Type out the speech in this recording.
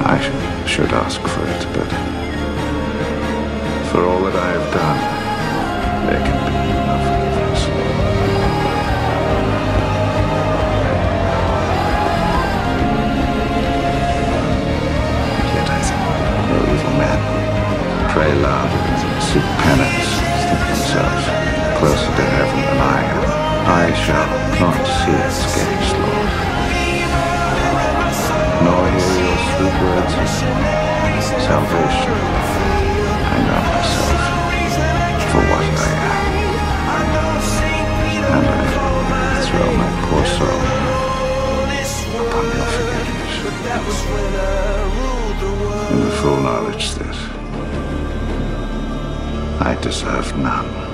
I should ask for it, but for all that I have done, there can be no forgiveness. And yet I think no evil men pray louder and seek penance, think themselves closer to heaven than I am. I shall not see its gates, Lord, nor hear your sweet words of salvation. I know myself for what I am, and I throw my poor soul upon your forgiveness, in the full knowledge that I deserve none.